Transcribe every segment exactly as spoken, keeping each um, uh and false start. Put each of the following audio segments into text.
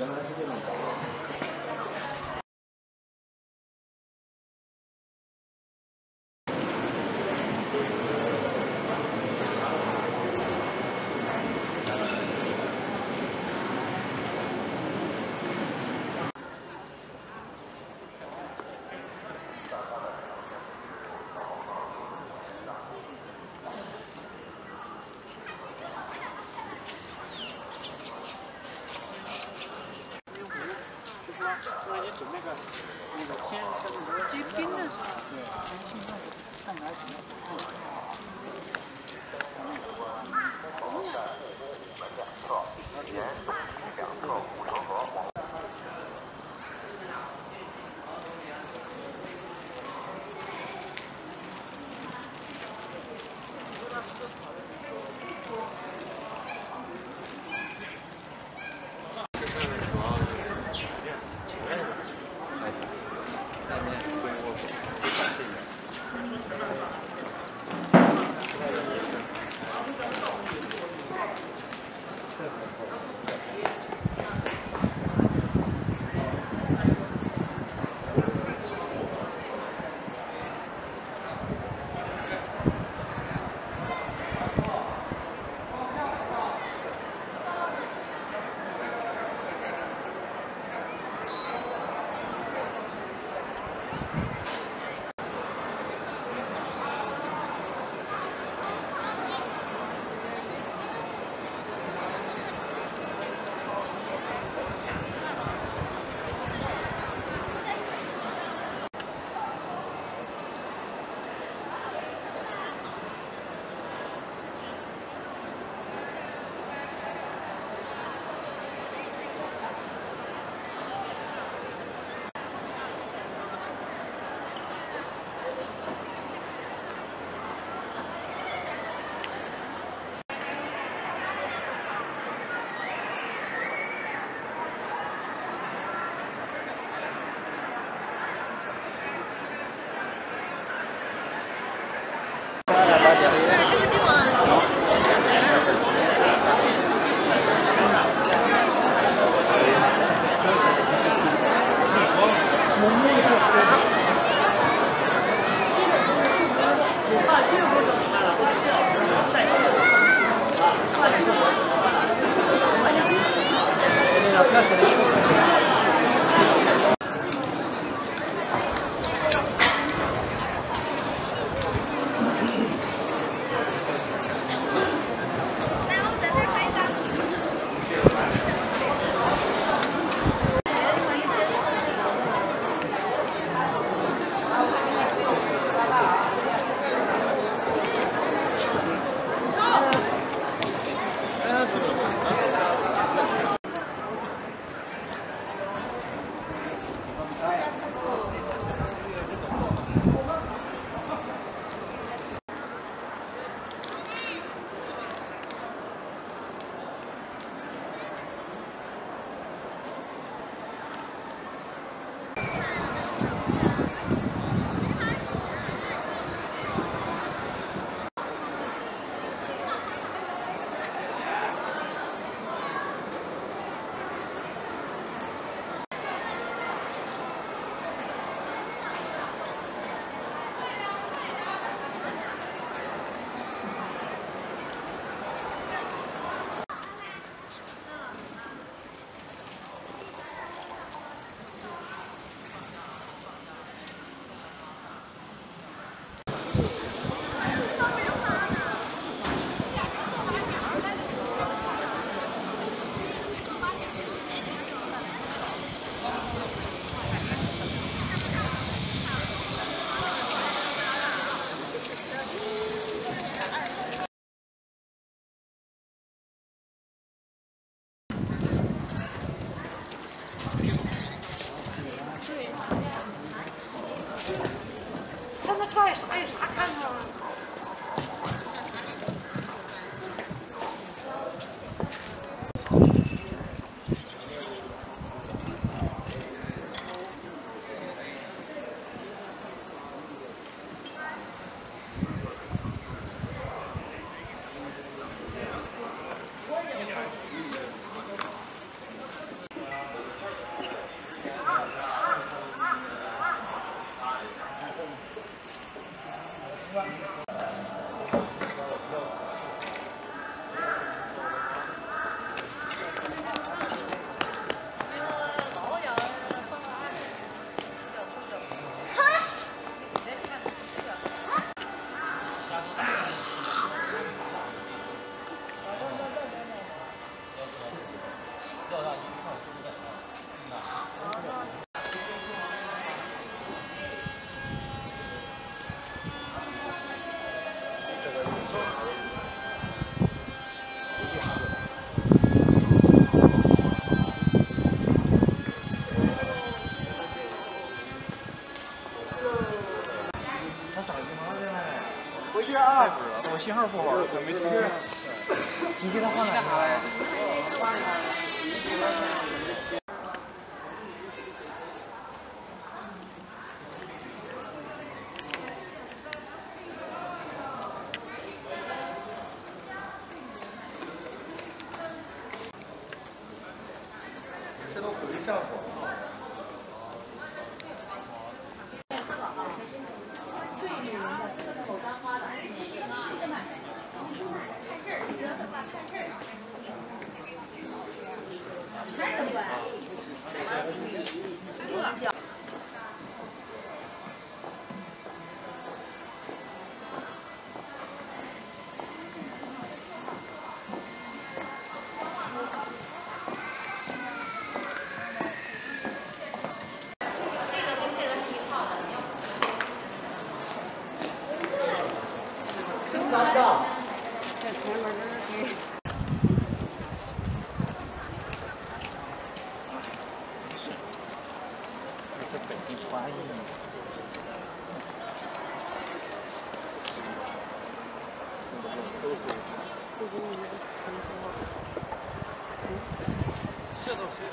那你准那个那个天像那个结冰的时候，对，天气看哪几个不错。前两侧护城河。 这个地方。 回去啊！我信号不好，我没听见。你给他换哪个？这都回战火。 拿不到。在前面这是。是，这是本地穿衣的。这都是。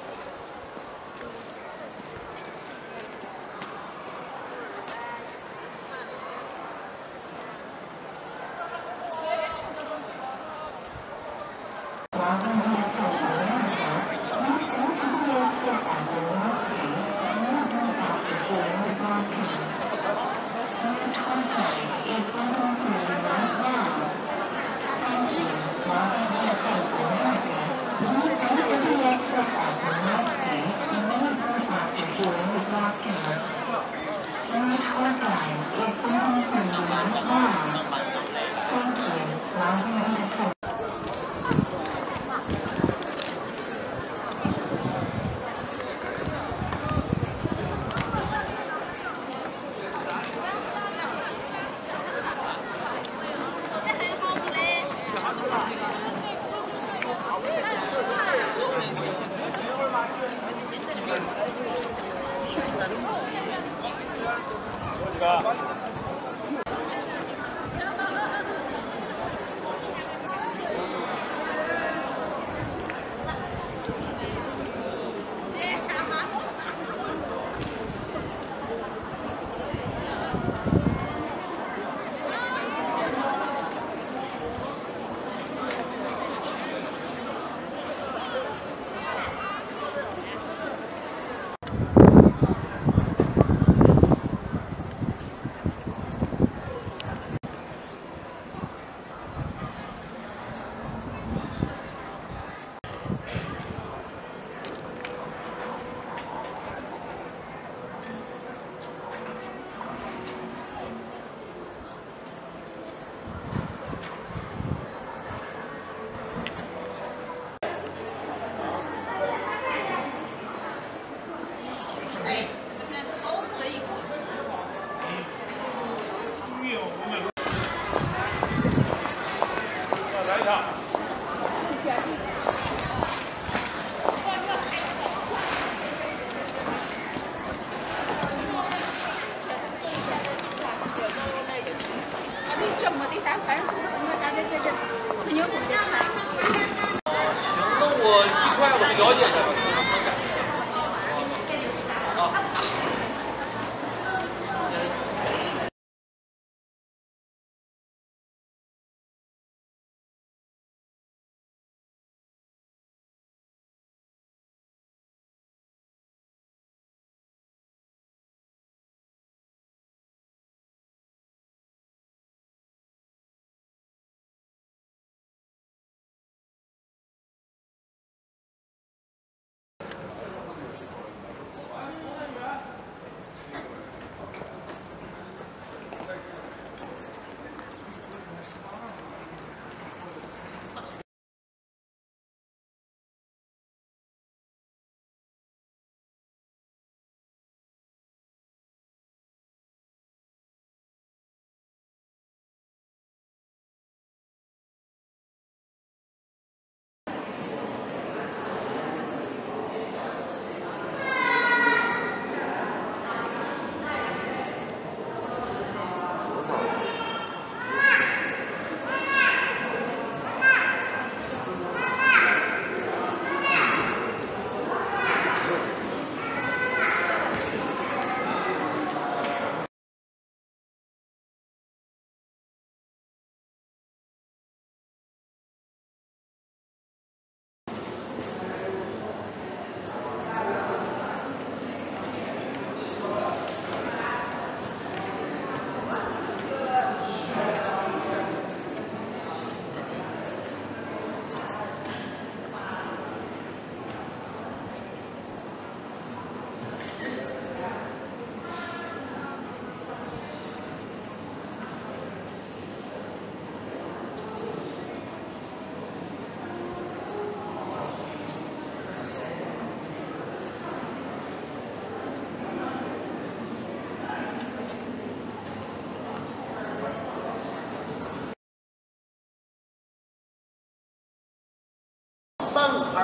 这么的，咱反正我咱在在这吃牛肉先看。 行，那我尽快我去了解一下。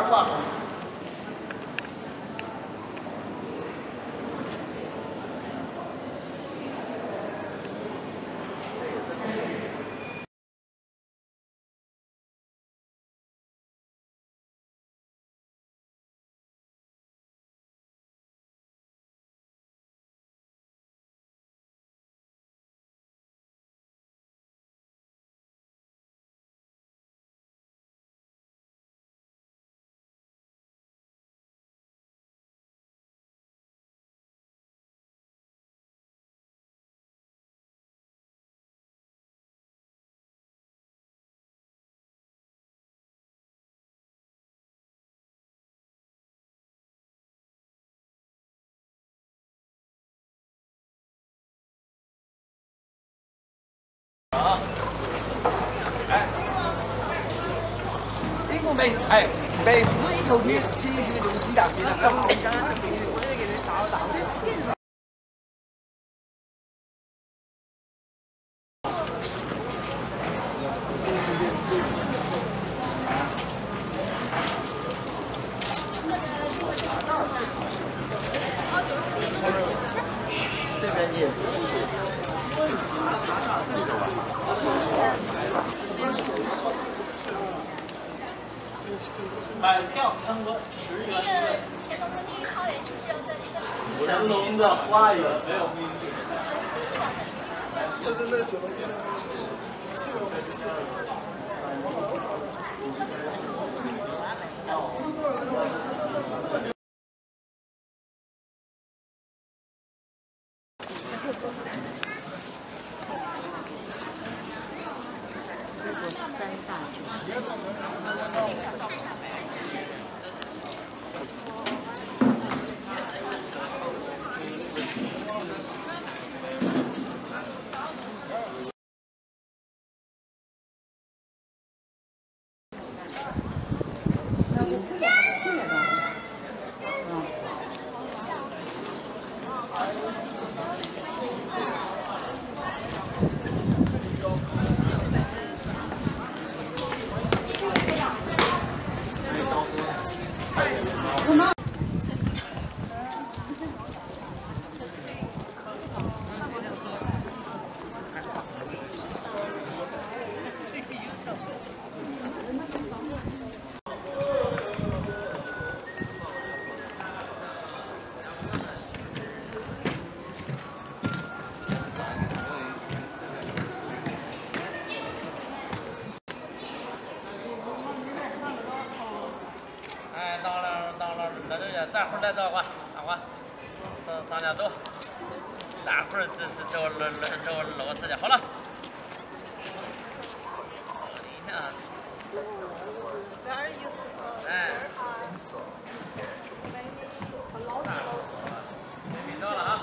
吧。 啊！哎，一共没哎没四一头皮，其余就是鸡蛋，别的少。刚刚是给我这给你打了打了。 这边也。 买票参观十元。那个乾隆的第一花园就是要在那个。乾隆的花园没有秘密。就是往那里。就是那个九龙街。 三大局。 哎，到了到了，那就要咱会儿来找我，啊我上上点走，咱会儿这这这我这这我弄个时间好了。你看，哎，听到了啊。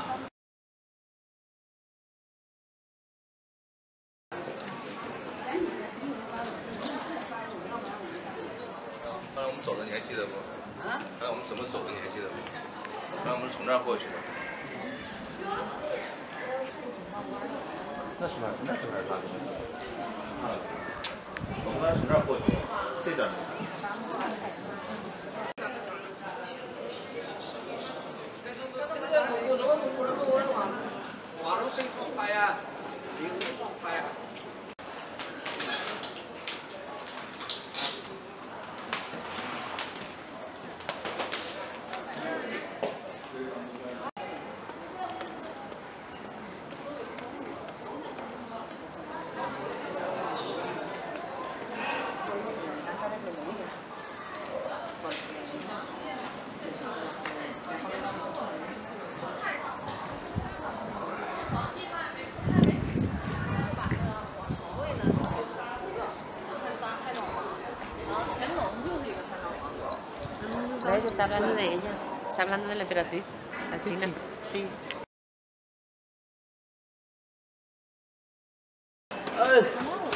刚才我们走的你还记得不？啊？刚才我们怎么走的你还记得不？刚才我们是从这儿过去的。那是哪？那是哪儿？啊，我们刚才从这儿过去的，这点儿。 哇，这最爽快呀！零爽快呀！ Lei sta parlando di ella, sta parlando dell'emperatrice, la Cina. Sì. 哎，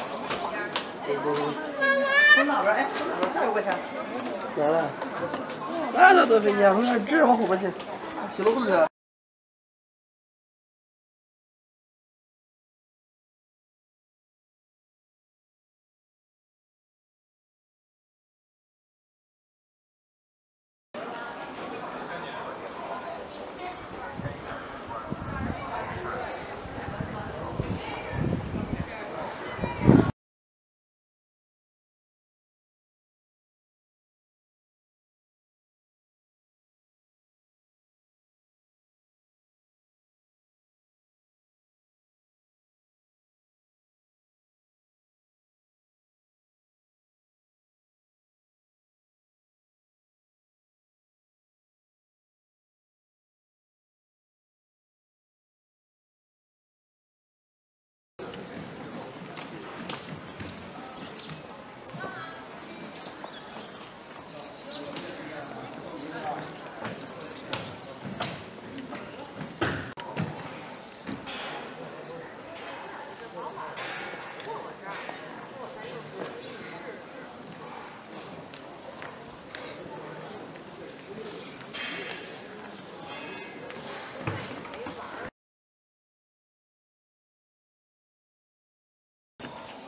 从哪边？哎，从哪边？这有块钱。咋了？那咋多费劲？我说这往后边去，洗了不是？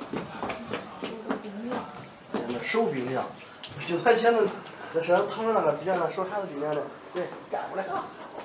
那手冰凉，就咱现在在身上躺着那个，比较那手啥子冰凉的，对，干不了。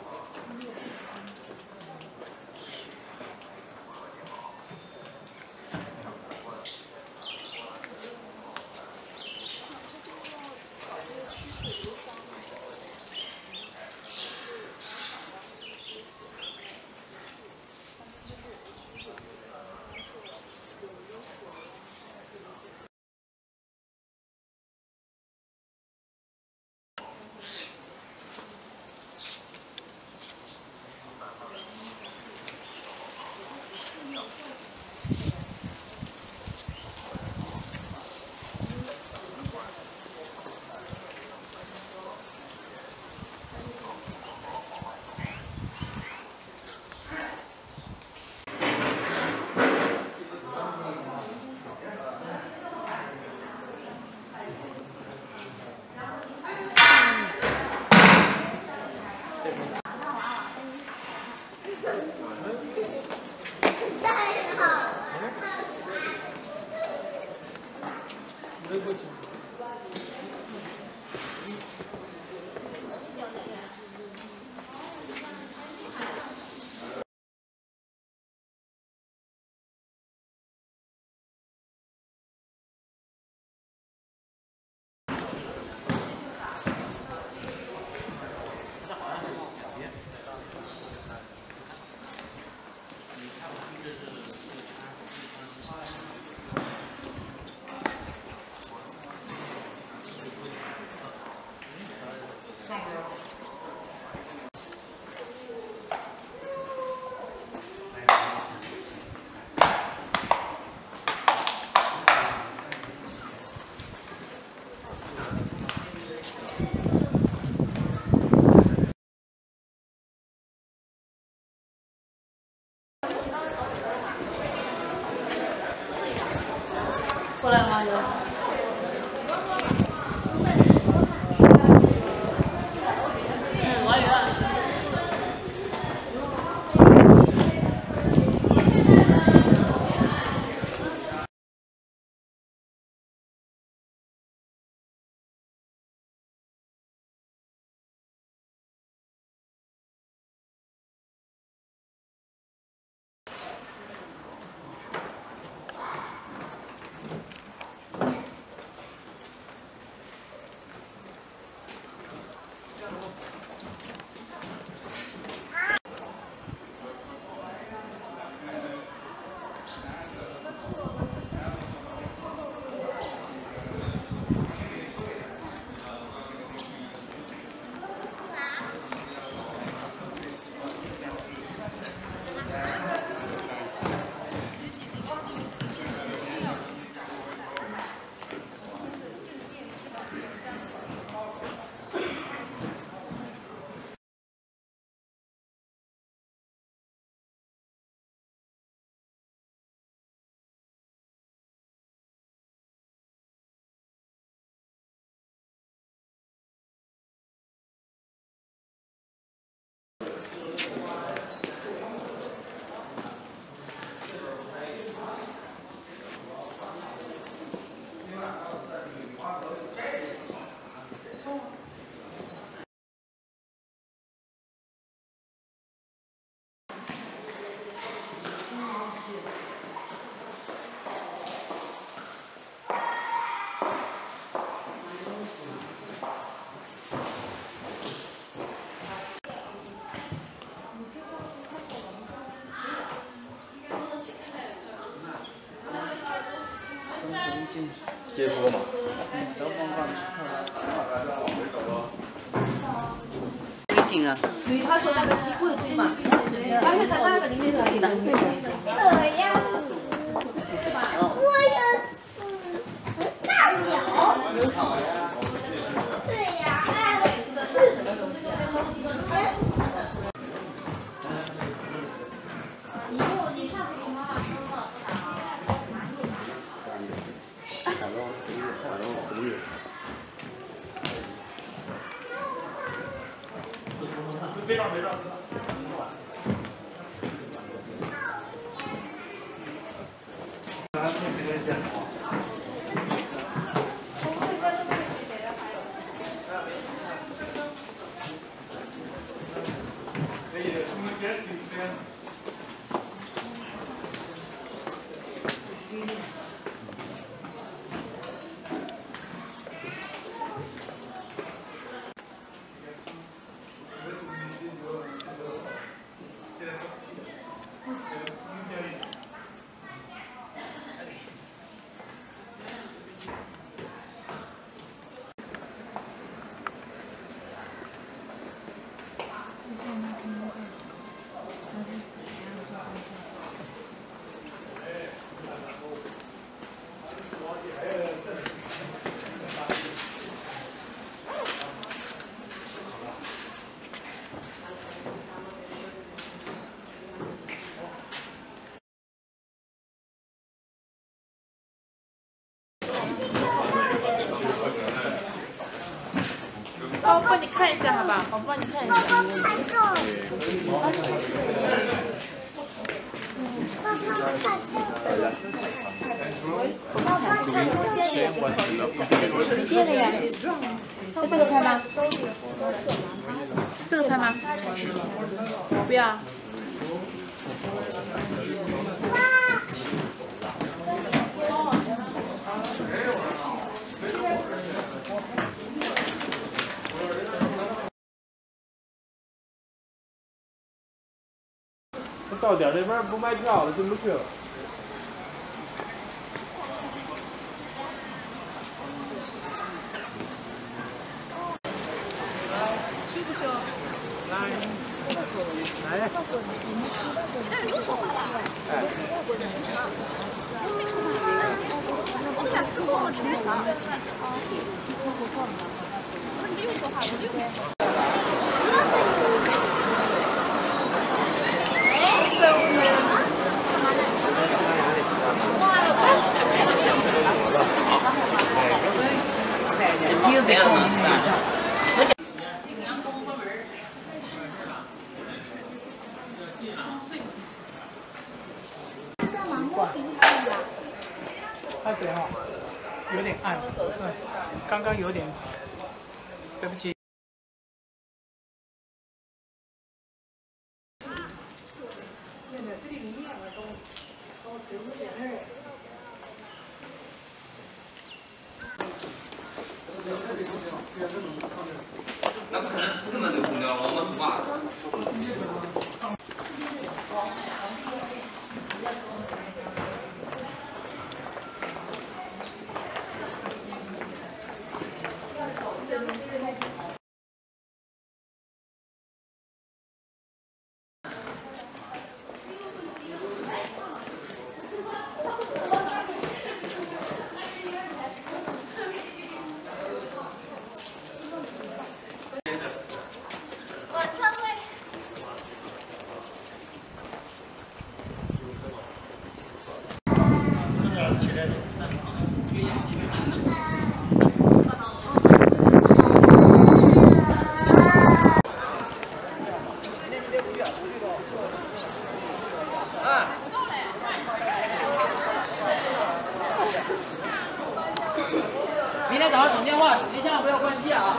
过来吗？有。嗯，王宇。 结束了吗？ 微信啊。 对，他说那个西口的对嘛，他说在哪个里面的？ 这样子，我也是大脚。对呀，你又你上次跟妈妈说了。 别照别照。 咱这个帮我帮你看一下，好吧？我帮你看一下。你变了呀？是这个拍吗？这个拍吗？不要。 到点这边不卖票了，进不去了。来，来， 那是有手法的。哎。我想吃过吃啥？不是你有手法，我就没手法。 拍谁哈？有点暗，嗯，刚刚有点，对不起。 那不可能四个门都空掉了，我们不怕。 明天早上等电话，手机千万不要关机啊！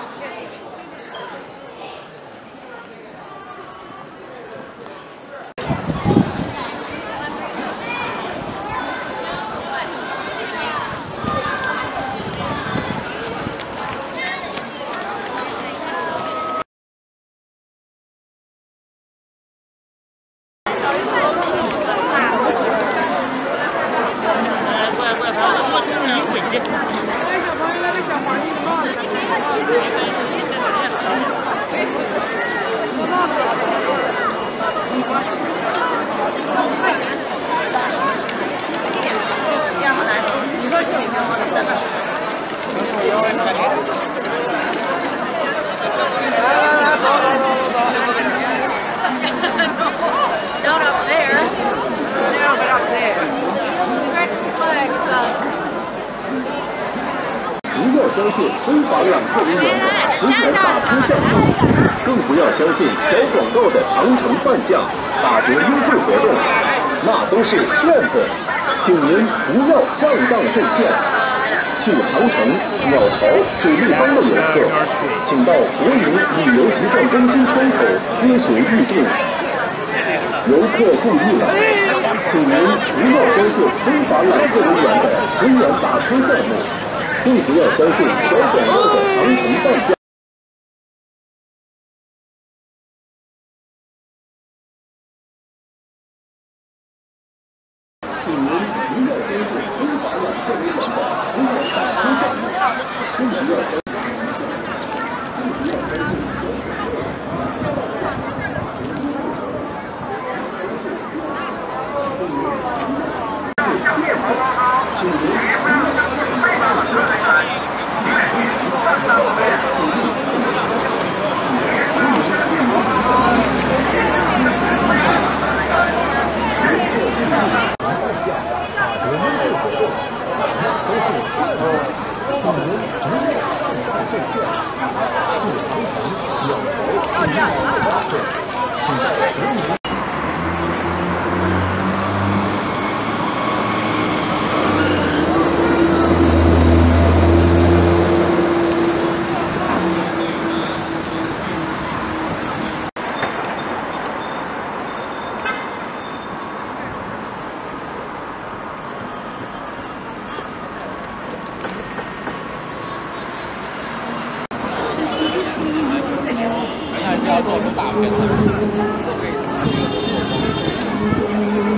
Not up there. No, but up there. American flag is us. 不要相信非法揽客人员的实权打出项目，更不要相信小广告的长城半价、打折优惠活动，那都是骗子。 请您不要上当受骗。去航程、鸟巢、水立方的游客，请到国营旅游结算中心窗口咨询预订。游客注意了，请您不要相信非法揽客人员的十元打车项目，更不要相信小广告的长城半价。 请您不要相信非法揽客人员的十元打车项目，更不要相信。 要做出大片。